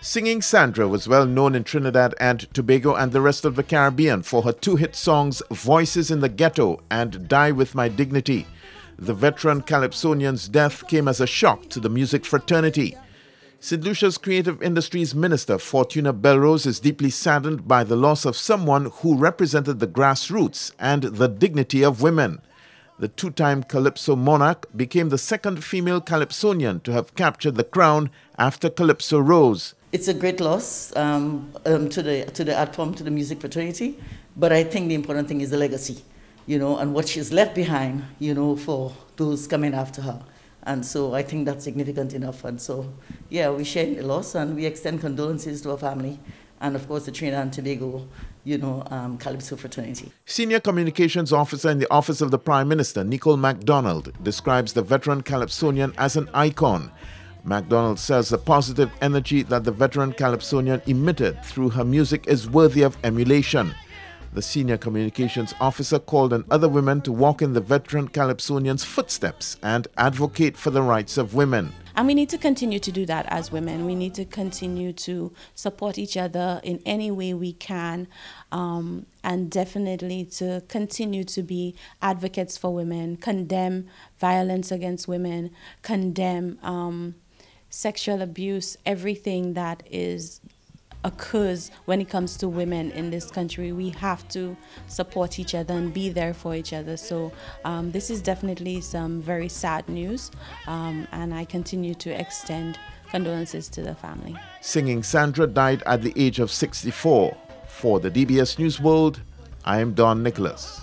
Singing Sandra was well known in Trinidad and Tobago and the rest of the Caribbean for her two-hit songs Voices in the Ghetto and Die With My Dignity. The veteran calypsonian's death came as a shock to the music fraternity. St. Lucia's Creative Industries Minister Fortuna Belrose is deeply saddened by the loss of someone who represented the grassroots and the dignity of women. The two-time calypso Monarch became the second female calypsonian to have captured the crown after Calypso Rose. It's a great loss to the art form, to the music fraternity, but I think the important thing is the legacy, and what she's left behind, for those coming after her. And so I think that's significant enough. And so, yeah, we share the loss and we extend condolences to her family and, of course, the Trinidad and Tobago, Calypso fraternity. Senior Communications Officer in the Office of the Prime Minister, Nicole MacDonald, describes the veteran calypsonian as an icon. MacDonald says the positive energy that the veteran calypsonian emitted through her music is worthy of emulation. The Senior Communications Officer called on other women to walk in the veteran calypsonian's footsteps and advocate for the rights of women. And we need to continue to do that as women. We need to continue to support each other in any way we can, and definitely to continue to be advocates for women, condemn violence against women, condemn sexual abuse, everything that occurs when it comes to women in this country. We have to support each other and be there for each other. So this is definitely some very sad news, and I continue to extend condolences to the family. Singing Sandra died at the age of 64. For the DBS News World, I am Don Nicholas.